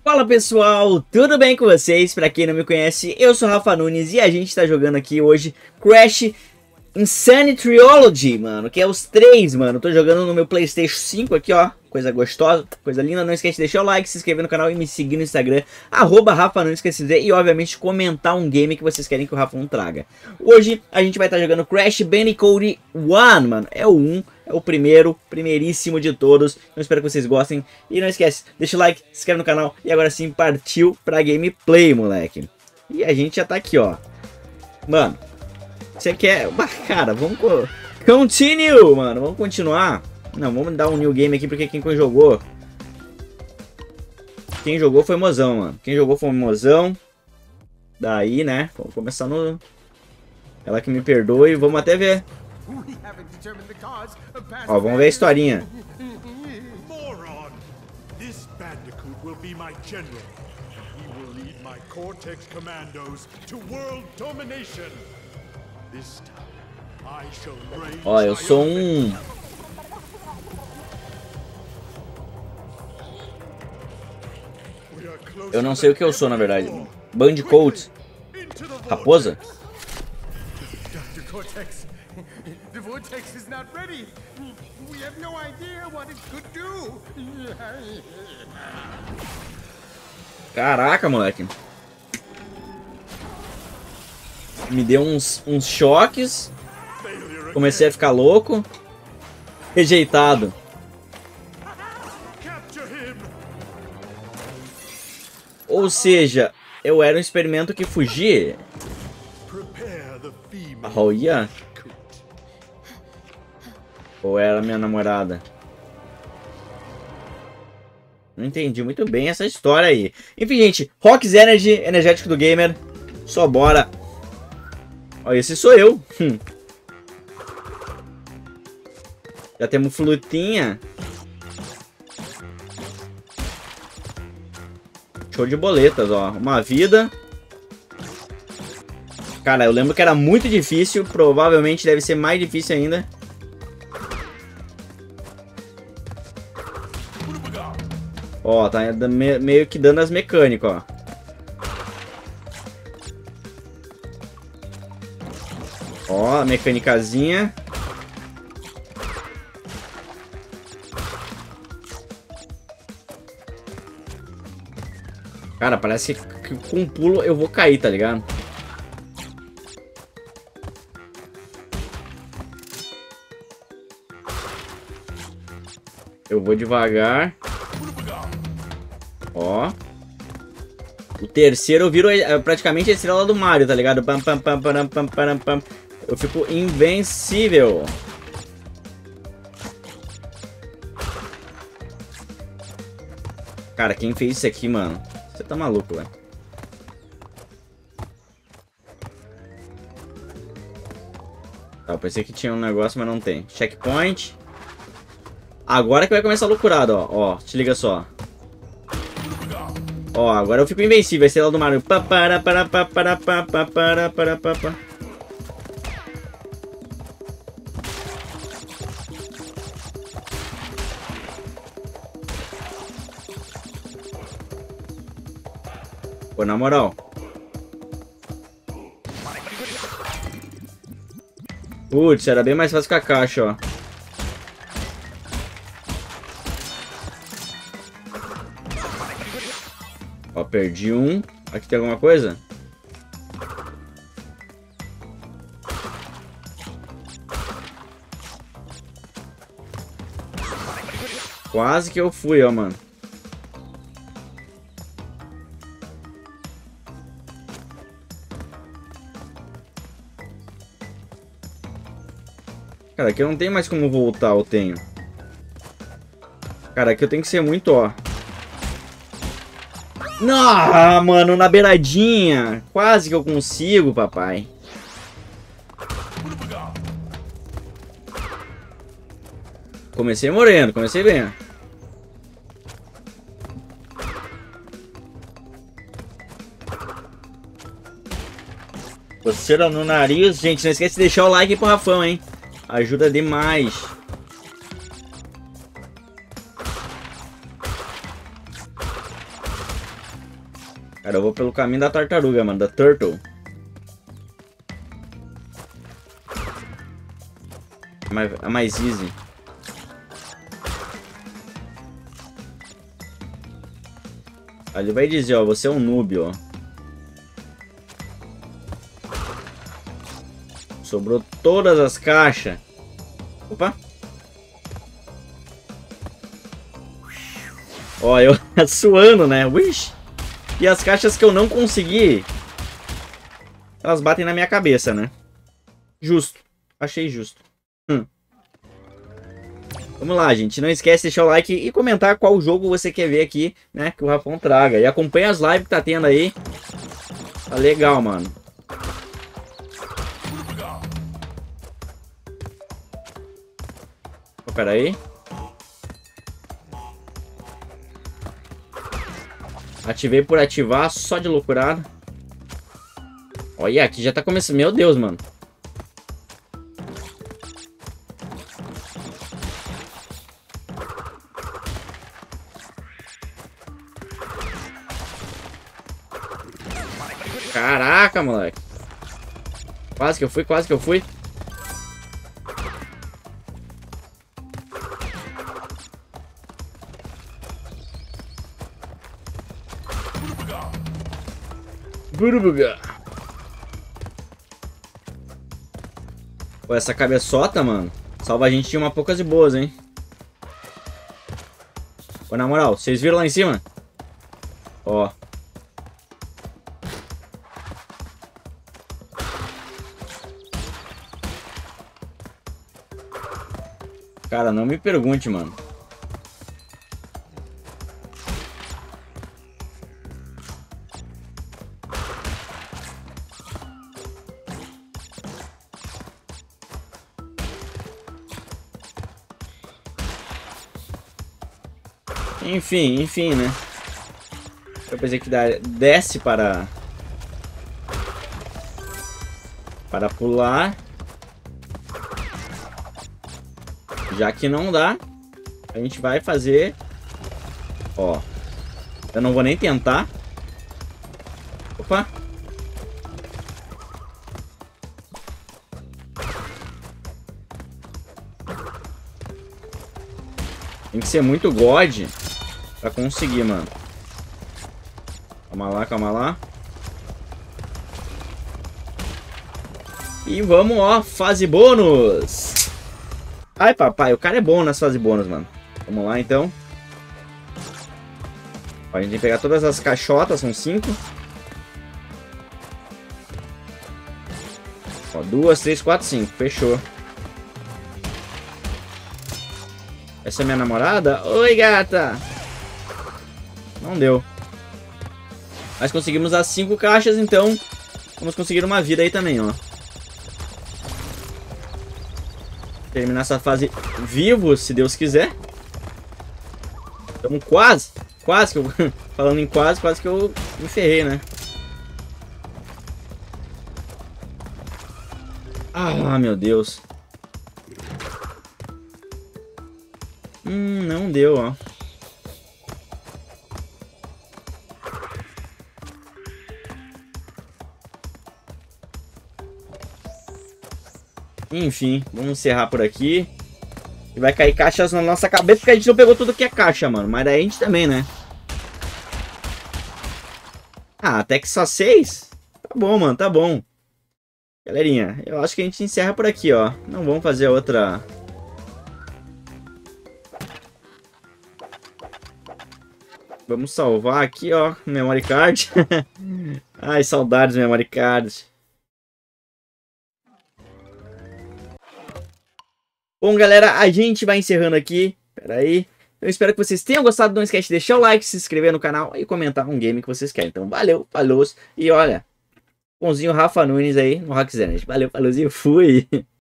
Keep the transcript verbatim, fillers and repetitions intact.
Fala pessoal, tudo bem com vocês? Pra quem não me conhece, eu sou Rafa Nunes e a gente tá jogando aqui hoje Crash Insane Trilogy, mano, que é os três, mano. Tô jogando no meu PlayStation cinco aqui, ó, coisa gostosa, coisa linda. Não esquece de deixar o like, se inscrever no canal e me seguir no Instagram, arroba Rafa Nunes, esquece de dizer, e obviamente comentar um game que vocês querem que o Rafa não traga. Hoje a gente vai estar jogando Crash Bandicoot um, mano, é o um. É o primeiro, primeiríssimo de todos. Eu espero que vocês gostem. E não esquece, deixa o like, se inscreve no canal. E agora sim, partiu pra gameplay, moleque. E a gente já tá aqui, ó. Mano, você quer... Cara, vamos... Continue, mano. Vamos continuar. Não, vamos dar um new game aqui, porque quem jogou... Quem jogou foi Mozão, mano. Quem jogou foi Mozão. Daí, né? Vamos começar no... Ela que me perdoe. Vamos até ver. Ó, vamos ver a historinha. Moron! This Bandicoot will be my general. He will lead my Cortex commandos to world domination. This time I shall reign. Ó, eu sou um... Eu não sei o que eu sou, na verdade. Bandicoot. Raposa? Cortex. The vortex is not ready. We have no idea what it could do. Caraca, moleque. Me deu uns, uns choques. Comecei a ficar louco. Rejeitado. Ou seja, eu era um experimento que fugia. Olha. Ou era minha namorada? Não entendi muito bem essa história aí. Enfim, gente. Rox Energy, energético do gamer. Só bora. Olha, esse sou eu. Hum. Já temos flutinha. Show de boletas, ó. Uma vida. Cara, eu lembro que era muito difícil. Provavelmente deve ser mais difícil ainda. Ó, tá meio que dando as mecânicas, ó. Ó, a mecânicazinha. Cara, parece que com um pulo eu vou cair, tá ligado? Eu vou devagar. Ó. O terceiro eu viro praticamente a estrela do Mario, tá ligado? Pam, pam, pam, pam, pam, pam, pam. Eu fico invencível. Cara, quem fez isso aqui, mano? Você tá maluco, velho. Tá, eu pensei que tinha um negócio, mas não tem. Checkpoint. Agora que vai começar a loucurada, ó. Ó, te liga só. Ó, agora eu fico invencível. A estrela do Mario. Pá, para, para, para, para, para, para, para, para, para. Pô, na moral. Putz, era bem mais fácil com a caixa, ó. Ó, perdi um. Aqui tem alguma coisa? Quase que eu fui, ó, mano. Cara, aqui eu não tenho mais como voltar, eu tenho. Cara, aqui eu tenho que ser muito, ó. Ah, mano, na beiradinha. Quase que eu consigo, papai. Comecei morrendo, comecei bem. Coceira no nariz. Gente, não esquece de deixar o like pro Rafão, hein. Ajuda demais. Cara, eu vou pelo caminho da tartaruga, mano. Da Turtle. É mais, é mais easy. Ali vai dizer, ó. Você é um noob, ó. Sobrou todas as caixas. Opa. Ó, eu suando, né? Wish. E as caixas que eu não consegui, elas batem na minha cabeça, né? Justo. Achei justo. Hum. Vamos lá, gente. Não esquece de deixar o like e comentar qual jogo você quer ver aqui, né? Que o Rafão traga. E acompanha as lives que tá tendo aí. Tá legal, mano. Oh, pera aí. Ativei por ativar, só de loucurada. Olha, aqui já tá começando. Meu Deus, mano. Caraca, moleque. Quase que eu fui, quase que eu fui. Burubuga. Pô, essa cabeçota, mano, salva a gente de uma poucas e boas, hein? Pô, na moral, vocês viram lá em cima? Ó. Cara, não me pergunte, mano. Enfim, enfim, né? Eu pensei que dá, desce para... Para pular. Já que não dá, a gente vai fazer... Ó. Eu não vou nem tentar. Opa. Tem que ser muito God pra conseguir, mano. Calma lá, calma lá. E vamos, ó, fase bônus. Ai, papai, o cara é bom nas fases bônus, mano. Vamos lá, então. Ó, a gente tem que pegar todas as caixotas, são cinco. Ó, duas, três, quatro, cinco. Fechou. Essa é minha namorada? Oi, gata! Não deu. Mas conseguimos as cinco caixas, então vamos conseguir uma vida aí também, ó. Terminar essa fase vivo, se Deus quiser. Estamos quase, quase que eu... Falando em quase, quase que eu me ferrei, né? Ah, meu Deus. Hum, não deu, ó. Enfim, vamos encerrar por aqui. E vai cair caixas na nossa cabeça, porque a gente não pegou tudo que é caixa, mano. Mas daí a gente também, né? Ah, até que só seis? Tá bom, mano, tá bom. Galerinha, eu acho que a gente encerra por aqui, ó. Não vamos fazer outra... Vamos salvar aqui, ó, memory card. Ai, saudades memory cards. Bom, galera, a gente vai encerrando aqui. Pera aí. Eu espero que vocês tenham gostado. Não esquece de deixar o like, se inscrever no canal e comentar um game que vocês querem. Então, valeu, falou. E olha, bonzinho Rafa Nunes aí no Hackzernet. Valeu, falou e fui.